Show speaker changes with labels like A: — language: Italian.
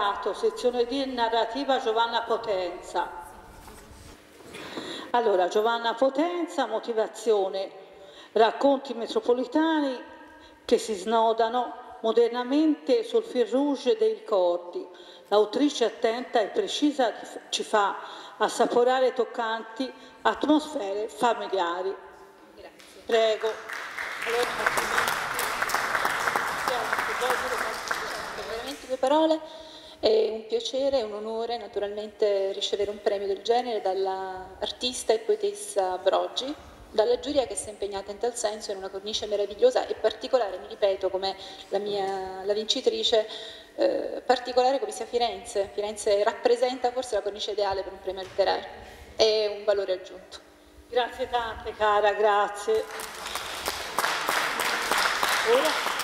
A: Cato, sezione D, narrativa Giovanna Potenza. Allora, Giovanna Potenza, motivazione, racconti metropolitani che si snodano modernamente sul fil rouge dei ricordi. L'autrice attenta e precisa ci fa assaporare toccanti atmosfere familiari.
B: Grazie.
A: Prego.
B: Veramente due parole. È un piacere e un onore naturalmente ricevere un premio del genere dall'artista e poetessa Broggi, dalla giuria che si è impegnata in tal senso in una cornice meravigliosa e particolare, mi ripeto, come la vincitrice, particolare come sia Firenze. Firenze rappresenta forse la cornice ideale per un premio letterario, è un valore aggiunto.
A: Grazie tante cara, grazie. Ora